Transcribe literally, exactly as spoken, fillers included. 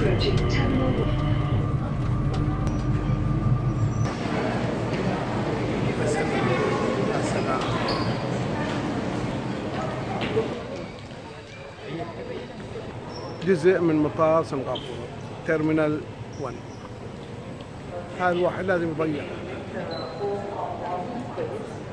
approaching Terminal one. جزء من مطار سنغافورة تيرمينال واحد. هذا الواحد لازم يضيع.